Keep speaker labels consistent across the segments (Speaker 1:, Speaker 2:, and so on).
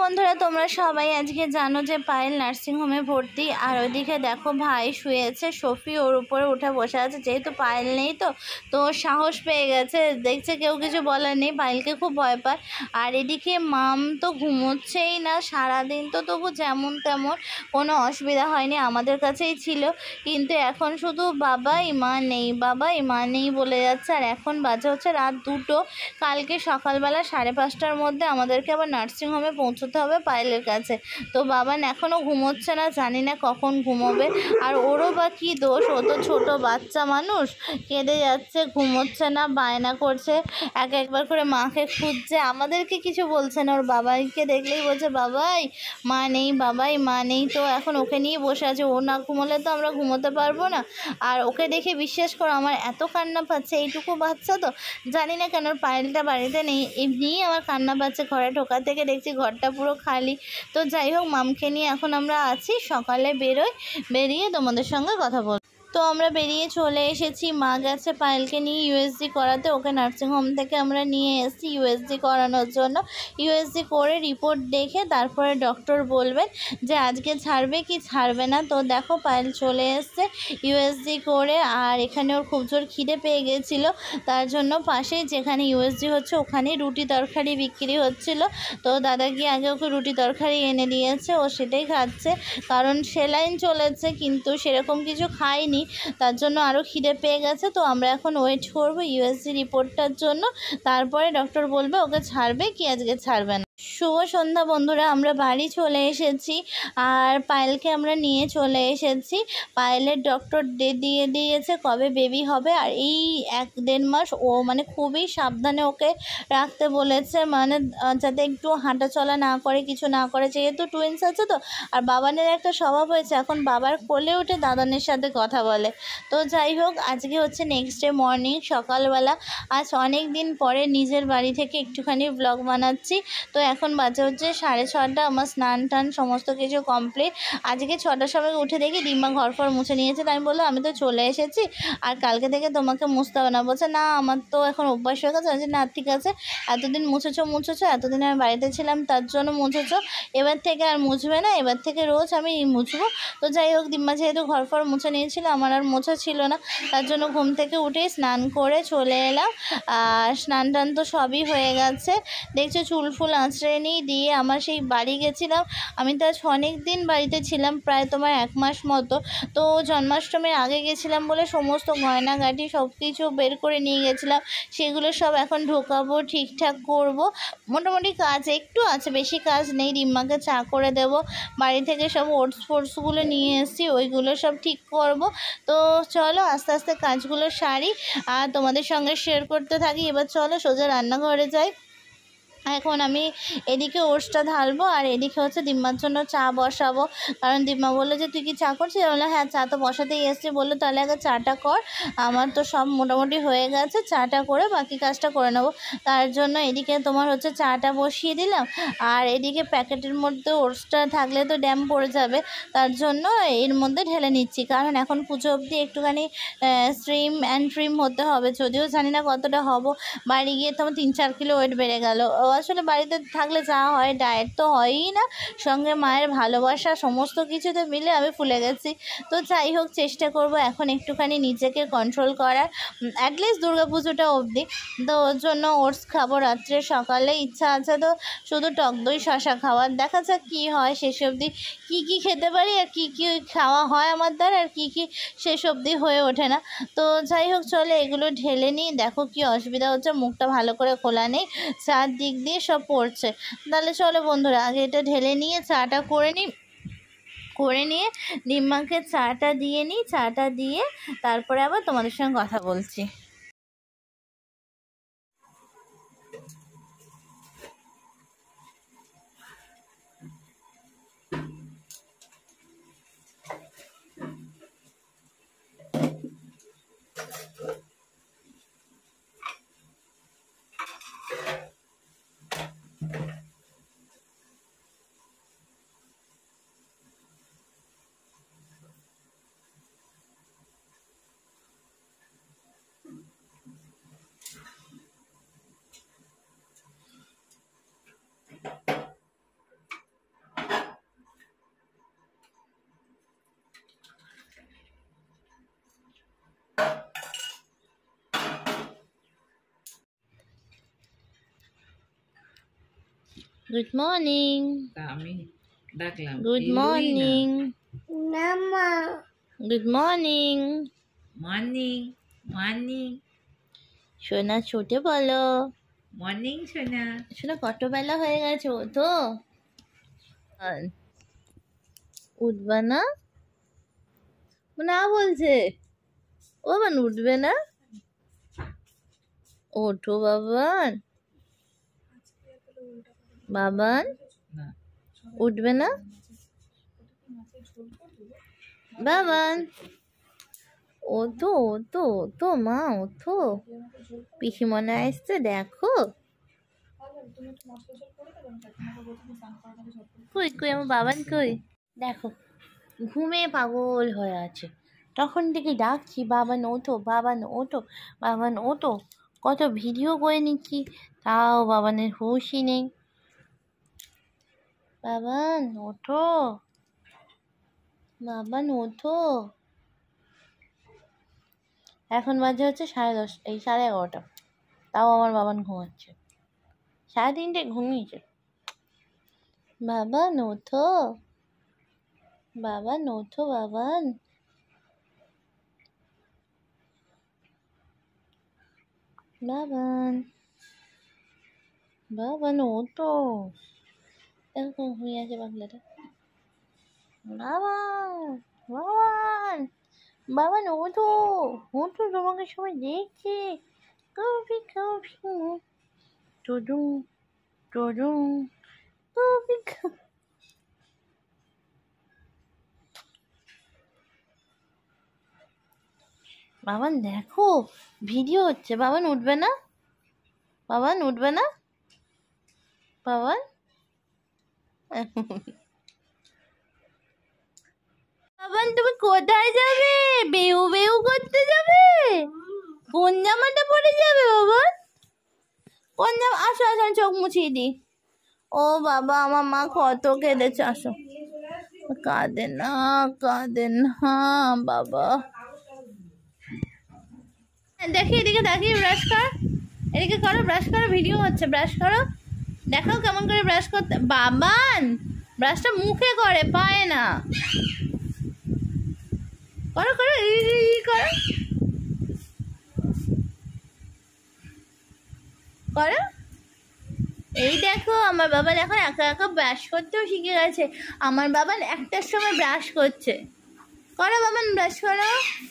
Speaker 1: বন্ধুরা তোমরা সবাই আজকে জানো যে পায়েল নার্সিংহোমে ভর্তি। আর ওইদিকে দেখো ভাই শুয়েছে, সফি ওর উপরে উঠে বসে আছে। যেহেতু পায়েল নেই তো সাহস পেয়ে গেছে, দেখছে কেউ কিছু বলার নেই, পায়েলকে খুব ভয় পায়। আর এদিকে মাম তো ঘুমোচ্ছেই না সারাদিন, তো তবু যেমন তেমন কোনো অসুবিধা হয়নি, আমাদের কাছেই ছিল। কিন্তু এখন শুধু বাবাই মা নেই, বাবাই মা নেই বলে যাচ্ছে। আর এখন বাজে হচ্ছে রাত 2টো। কালকে সকালবেলা 5:30টার মধ্যে আমাদেরকে আবার নার্সিংহোমে পৌঁছতে হবে পায়েলের কাছে। তো বাবান এখনও ঘুমোচ্ছে না, জানি না কখন ঘুমোবে। আর ওরও বা কী দোষ, ও তো ছোটো বাচ্চা মানুষ, কেঁদে যাচ্ছে, ঘুমোচ্ছে না, বায়না করছে, একবার করে মাকে খুঁজছে, আমাদেরকে কিছু বলছে না। ওর বাবাইকে দেখলেই বলছে বাবাই মা নেই, বাবাই মা নেই। তো এখন ওকে নিয়ে বসে আছে, ও না ঘুমোলে তো আমরা ঘুমোতে পারবো না। আর ওকে দেখে বিশ্বাস করো আমার এত কান্না পাচ্ছে, এইটুকু বাচ্চা তো, জানি না কেন ওর পায়েলটা বাড়িতে নেই, এমনিই আমার কান্না পাচ্ছে। ঘরে ঢোকা থেকে দেখছি ঘরটা পুরো খালি। তো যাই হোক, মামকে নিয়ে এখন আমরা আছি, সকালে বেরিয়ে তোমাদের সঙ্গে কথা বল। তো আমরা বেরিয়ে চলে এসেছি, মা গেছে পায়েলকে নিয়ে ইউএসজি করাতে। ওকে নার্সিংহোম থেকে আমরা নিয়ে এসেছি ইউএসজি করানোর জন্য। ইউএসজি করে রিপোর্ট দেখে তারপরে ডক্টর বলবেন যে আজকে ছাড়বে কি ছাড়বে না। তো দেখো পায়েল চলে এসছে ইউএসজি করে। আর এখানে ওর খুব জোর খিদে পেয়ে গেছিলো, তার জন্য পাশেই যেখানে ইউএসজি হচ্ছে ওখানেই রুটি তরকারি বিক্রি হচ্ছিল। তো দাদা গিয়ে আগে ওকে রুটি তরকারি এনে দিয়েছে, ও সেটাই খাচ্ছে। কারণ সেলাইন চলেছে কিন্তু সেরকম কিছু খায়নি, তার জন্য আরও খিদে পেয়ে গেছে। তো আমরা এখন ওয়েট করবো ইউএসজি রিপোর্টটার জন্য, তারপরে ডক্টর বলবে ওকে ছাড়বে কি আজকে ছাড়বে না। শুভ সন্ধ্যা বন্ধুরা, আমরা বাড়ি চলে এসেছি আর পায়েলকে আমরা নিয়ে চলে এসেছি। পায়েলের ডক্টর ডেট দিয়ে দিয়েছে কবে বেবি হবে। আর এই 1-1.5 মাস ও মানে খুবই সাবধানে ওকে রাখতে বলেছে, মানে যাতে একটু হাঁটা চলা না করে, কিছু না করে, যেহেতু টুইন্স আছে তো। আর বাবানের একটা স্বভাব হয়েছে, এখন বাবার কোলে উঠে দাদানের সাথে কথা বলে। তো যাই হোক, আজকে হচ্ছে নেক্সট ডে মর্নিং, সকালবেলা। আজ অনেক দিন পরে নিজের বাড়ি থেকে একটুখানি ব্লগ বানাচ্ছি। তো এখন বাজে হচ্ছে 6:30, আমার স্নান টান সমস্ত কিছু কমপ্লিট। আজকে 6টার সময় উঠে দেখি দিম্মা ঘর ফর মুছে নিয়েছে। তাই আমি বললাম আমি তো চলে এসেছি, আর কালকে থেকে তোমাকে মুছতে হবে না। বলছে না আমার তো এখন অভ্যাস হয়ে গেছে। বলছে না ঠিক আছে, এতদিন মুছেছো, এতদিন আমি বাড়িতে ছিলাম তার জন্য মুছেছো, এবার থেকে আর মুছবে না, এবার থেকে রোজ আমি মুছবো। তো যাই হোক, দিম্মা যেহেতু ঘর ফর মুছে নিয়েছিল, আমার আর মোছা ছিল না, তার জন্য ঘুম থেকে উঠেই স্নান করে চলে এলাম। আর স্নান টান তো সবই হয়ে গেছে, দেখছো চুল ফুল আঁচড়ে নিই দিয়ে আমার সেই বাড়ি গেছিলাম। আমি তো আজ অনেক দিন বাড়িতে ছিলাম, প্রায় তোমার 1 মাস মতো। তো জন্মাষ্টমীর আগে গেছিলাম বলে সমস্ত গয়নাগাটি সব কিছু বের করে নিয়ে গেছিলাম, সেগুলো সব এখন ঢোকাবো, ঠিকঠাক করব। মোটামুটি কাজ একটু আছে, বেশি কাজ নেই। রিম্মাকে চা করে দেব, বাড়ি থেকে সব ওটস ফোটসগুলো নিয়ে এসেছি, ওইগুলো সব ঠিক করব। তো চলো আস্তে আস্তে কাজগুলো সারি আর তোমাদের সঙ্গে শেয়ার করতে থাকি। এবার চলো সোজা রান্নাঘরে যাই। এখন আমি এদিকে ওটসটা ঢালবো আর এদিকে হচ্ছে দিম্মার জন্য চা বসাবো। কারণ দিম্মা বললো যে তুই কি চা করছিস? বললো হ্যাঁ চা তো বসাতেই এসছি। বললো তাহলে আগে চাটা কর, আমার তো সব মোটামুটি হয়ে গেছে, চাটা করে বাকি কাজটা করে নেবো। তার জন্য এদিকে তোমার হচ্ছে চাটা বসিয়ে দিলাম। আর এদিকে প্যাকেটের মধ্যে ওটসটা থাকলে তো ড্যাম পড়ে যাবে, তার জন্য এর মধ্যে ঢেলে নিচ্ছি। কারণ এখন পুজো অবধি একটুখানি স্ট্রিম অ্যান্ড ট্রিম হতে হবে, যদিও জানি না কতটা হব। বাড়ি গিয়ে তো আমার 3-4 কিলো ওয়েট বেড়ে গেল। আসলে বাড়িতে থাকলে যা হয়, ডায়েট তো হয়ই না, সঙ্গে মায়ের ভালোবাসা সমস্ত কিছুতে মিলে আমি ফুলে গেছি। তো যাই হোক, চেষ্টা করব এখন একটুখানি নিজেকে কন্ট্রোল করার, অ্যাটলিস্ট দুর্গাপুজোটা অবধি। তো ওর জন্য ওটস খাবো রাত্রে, সকালে ইচ্ছা আছে তো শুধু টক দই শশা খাওয়ার। দেখা যাক কী হয় শেষ অবধি, কী খেতে পারি আর কী খাওয়া হয় আমার দ্বারা আর কী শেষ অবধি হয়ে ওঠে না। তো যাই হোক, চলে এগুলো ঢেলে নিই। দেখো কি অসুবিধা হচ্ছে, মুখটা ভালো করে খোলা নেই, চারদিক দিয়ে সব পড়ছে। তাহলে চলো বন্ধুরা, আগে এটা ঢেলে নিয়ে চাটা করে নিয়ে দিম্মাকে চাটা দিয়ে নিই। চাটা দিয়ে তারপরে আবার তোমাদের সঙ্গে কথা বলছি। Good morning.
Speaker 2: আমি ডাকলাম
Speaker 1: good morning. Good morning.
Speaker 2: Morning morning
Speaker 1: সোনা ছোটে বলো।
Speaker 2: মর্নিং সোনা।
Speaker 1: সোনা কত বেলা হয়ে গেছে, ও তো উঠবা না? না বলছে ও বাবান উঠবে না। ওঠো বাবান। বাবান উঠবে না বাবান। ওঠো ওঠো ওঠো মা ওঠো, পিসিমনে আসছে দেখো। কই কই আমার বাবান কই, দেখো ঘুমে পাগল হয়ে আছে। তখন থেকে ডাকছি বাবান ওঠো বাবান ওঠো বাবান ওঠো, কত ভিডিও করে নিচ্ছি তাও বাবানের হুঁশই নেই। বাবান ওঠো বাবান ওঠো। এখন বাজে হচ্ছে 10:30, এই 11:30, তাও আমার বাবান ঘুমাচ্ছে। 3:30 ঘুমিয়েছে। বাবান ওঠো বাবান ওঠো বাবান। বাবান বাবান ওঠো। দেখো ঘুমিয়ে আছে পাগলাটা। বাবান বাবান বাবান ওঠো ওঠো, তোমাকে সবাই দেখছে। কফি কফি টুডু টুডু কফি। বাবান দেখো ভিডিও হচ্ছে, বাবান উঠবে না, বাবান উঠবে না বাবান। বাবান তুমি কোথায় যাবে? বেউ বেউ করতে যাবে? কোন জামাটা পরে যাবে বাবান? কোন জামা? আসো আসো আমি চোখ মুছিয়ে দিই। ও বাবা আমার মা কত কেঁদেছে, আসো। কাঁদে না বাবা। দেখি এদিকে দেখি, ব্রাশ কর, এদিকে করো, ব্রাশ করো, ভিডিও হচ্ছে, ব্রাশ করো, দেখাও কেমন করে ব্রাশ করতে। বাবান ব্রাশটা মুখে করে, পায় না। করো করো করো করো। এই দেখো আমার বাবান এখন একা একা ব্রাশ করতেও শিখে গেছে। আমার বাবান একটার সময় ব্রাশ করছে। করো বাবান ব্রাশ করো।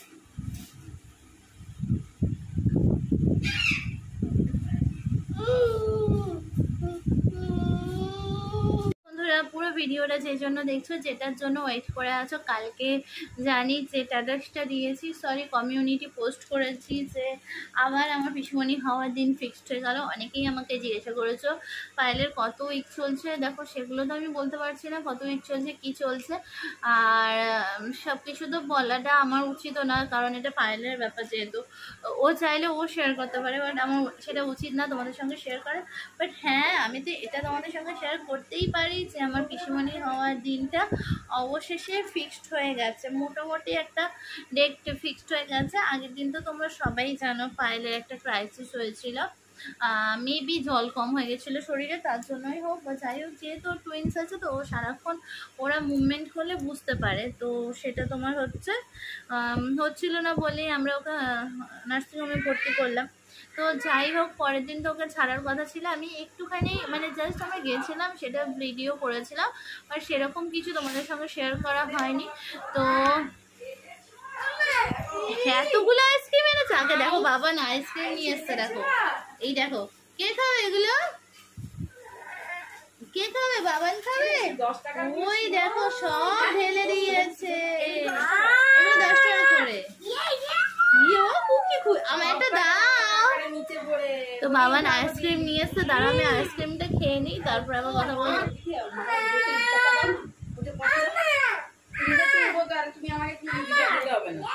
Speaker 1: বন্ধুরা পুরো ভিডিওটা যে জন্য দেখছো, যেটার জন্য ওয়েট করে আছো, কালকে জানি যে স্ট্যাটাসটা দিয়েছি, সরি কমিউনিটি পোস্ট করেছি যে আবার আমার পিসিমণি হওয়ার দিন ফিক্সড হয়ে গেল। অনেকেই আমাকে জিজ্ঞাসা করেছো পায়েলের কত উইক চলছে। দেখো সেগুলো তো আমি বলতে পারছি না কত উইক চলছে কি চলছে, আর সব কিছু তো বলাটা আমার উচিত না, কারণ এটা পায়েলের ব্যাপার, যেহেতু ও চাইলে ও শেয়ার করতে পারে, বাট আমার সেটা উচিত না তোমাদের সঙ্গে শেয়ার করা। বাট হ্যাঁ আমি তো এটা তোমাদের সঙ্গে শেয়ার করতেই পারি যে আমার পিসিমণি হওয়ার দিনটা অবশেষে ফিক্সড হয়ে গেছে, মোটামুটি একটা ডেট ফিক্সড হয়ে গেছে। আগের দিন তো তোমরা সবাই জানো পায়েলের একটা ক্রাইসিস হয়েছিল, মেবি জল কম হয়ে গেছিলো শরীরে, তার জন্যই হোক বা যাই হোক, যেহেতু টুইন্স আছে তো ও সারাক্ষণ ওরা মুভমেন্ট করলে বুঝতে পারে, তো সেটা তোমার হচ্ছিল না বলেই আমরা ওকে নার্সিংহোমে ভর্তি করলাম। তো যাই হোক পরের দিন তো ওকে ছাড়ার কথা ছিল, আমি একটুখানি মানে জাস্ট আমরা গেছিলাম, সেটা ভিডিও করেছিলাম, আর সেরকম কিছু তোমাদের সঙ্গে শেয়ার করা হয়নি। তো এতগুলো আইসক্রিম এনেছে, আগে দেখো বাবা না আইসক্রিম নিয়ে এসছে, দেখো এই দেখো। কে খাবে এগুলো? কে খাবে? বাবান খাবে? ওই দেখো সব ঢেলে দিয়েছে, এগুলো 10 টাকা করে। আমার একটা দাও। তো বাবান আইসক্রিম নিয়ে এসছে, দাঁড়া আমি আইসক্রিমটা খেয়ে নিই, তারপর আবার কথা বলবো। তুমি আমাকে হবে না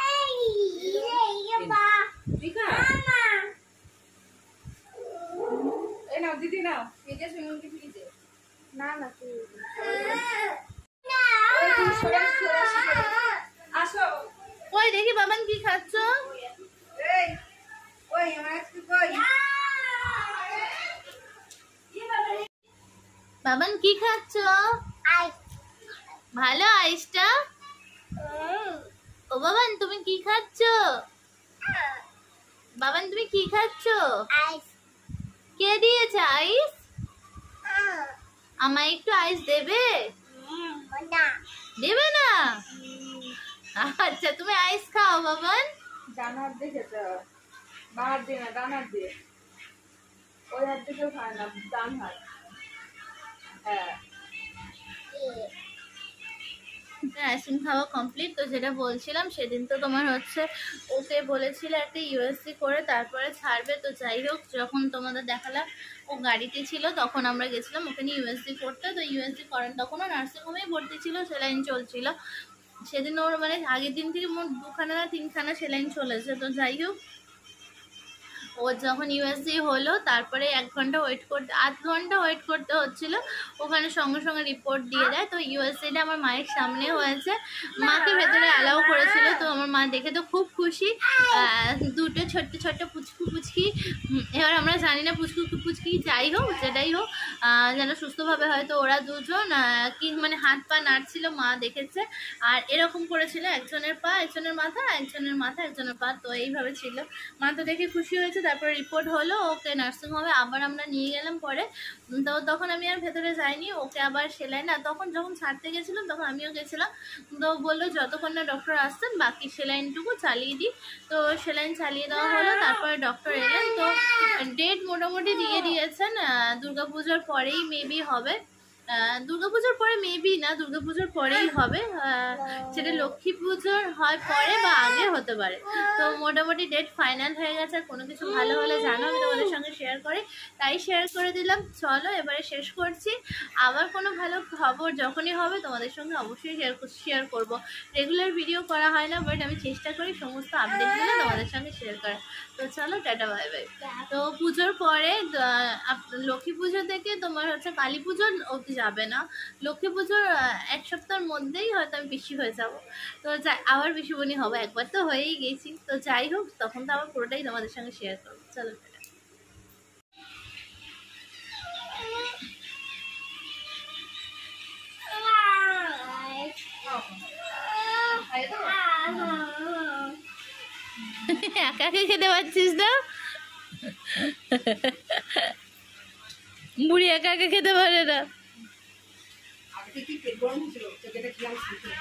Speaker 1: দিদি নাও না না ওই দেখি বাবান কি খাচ্ছ? বাবান কি খাচ্ছ? ভালো আইসটা? ও বাবান তুমি কি খাচ্ছ? বাবান তুমি কি খাচ্ছ? কে দিয়েছে আইস? আমায় একটু আইস দেবে? দেবে না? আচ্ছা তুমি আইস খাও বাবান।
Speaker 3: ডানার দিয়ে খেতে হয়, বাহার দিয়ে না, ডানার দিয়ে। ওই হাত দিকেও খায় না, ডান হাত। হ্যাঁ
Speaker 1: আইসক্রিম খাওয়া কমপ্লিট। তো যেটা বলছিলাম, সেদিন তো তোমার হচ্ছে ওকে বলেছিল একটা ইউএসসি করে তারপরে ছাড়বে। তো যাই হোক, যখন তোমাদের দেখালাম ও গাড়িতে ছিল তখন আমরা গেছিলাম ওখানে ইউএসসি করতে। তো ইউএসসি করেন তখনও নার্সিংহোমেই ভর্তি ছিল, সেলাইন চলছিল। সেদিন ওর মানে আগের দিন থেকে মোট 2খানা না 3খানা সেলাইন চলেছে। তো যাই হোক, ও যখন ইউএসজি হলো তারপরে 1 ঘন্টা ওয়েট করতে, 8 ঘন্টা ওয়েট করতে হচ্ছিল। ওখানে সঙ্গে সঙ্গে রিপোর্ট দিয়ে দেয়। তো ইউএসজিটা আমার মায়ের সামনে হয়েছে, মাকে ভেতরে অ্যালাউ করেছিল। তো আমার মা দেখে তো খুব খুশি। দুটো ছোট্ট ছোট্ট পুচকু পুচকি, এবার আমরা জানি না পুচকু পুচকি যাই হোক যেটাই হোক, যেন সুস্থভাবে হয়তো ওরা দুজন কি মানে হাত পা নাড়ছিল, মা দেখেছে। আর এরকম করেছিল, একজনের পা একজনের মাথা, একজনের মাথা একজনের পা। তো এইভাবে ছিল, মা তো দেখে খুশি হয়েছে। তারপরে রিপোর্ট হলো, ওকে নার্সিংহোমে আবার আমরা নিয়ে গেলাম পরে। তো তখন আমি আর ভেতরে যাইনি, ওকে আবার সেলাই না, তখন যখন ছাড়তে গেছিলাম তখন আমিও গেছিলাম। তো বললো যতক্ষণ না ডক্টর আসছেন বাকি সেলাইনটুকু চালিয়ে দিই। তো সেলাইন চালিয়ে দেওয়া হলো, তারপরে ডক্টর এলেন। তো ডেট মোটামুটি দিয়ে দিয়েছেন, দুর্গাপুজোর পরেই মেবি হবে। দুর্গাপুজোর পরে মেবি না, দুর্গাপুজোর পরেই হবে। সেটা লক্ষ্মী পুজোর হয় পরে বা আগে হতে পারে। তো মোটামুটি ডেট ফাইনাল হয়ে গেছে। কোনো কিছু ভালো হলে জানো, আমি তোমাদের সঙ্গে শেয়ার করি, তাই শেয়ার করে দিলাম। চলো এবারে শেষ করছি। আবার কোনো ভালো খবর যখনই হবে তোমাদের সঙ্গে অবশ্যই শেয়ার করব। রেগুলার ভিডিও করা হয় না, বাট আমি চেষ্টা করি সমস্ত আপডেটগুলো তোমাদের সঙ্গে শেয়ার করার। তো চলো টাটা বাই বাই। তো পুজোর পরে লক্ষ্মী পুজো থেকে তোমার হচ্ছে কালী পুজো অবধি যাবে না, লক্ষ্মী পুজোর 1 সপ্তাহের মধ্যেই হয়তো আমি বেশি হয়ে যাব। তো আবার বিশুবনি হবে, একবার তো হয়েই গেছি। তো যাই হোক, তখন তো আবার পুরোটাই তোমাদের সঙ্গে শেয়ার করবো। চলো একা একা খেতে পারছিস না? বুড়ি একা একা খেতে পারে না।
Speaker 3: আগে কি পেট গরম ছিল, তোকে কি আমি শুনতে।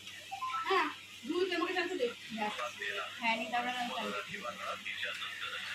Speaker 3: হ্যাঁ দুধ আমাকে চাচ্ছ দে। হ্যাঁ নি তারপরে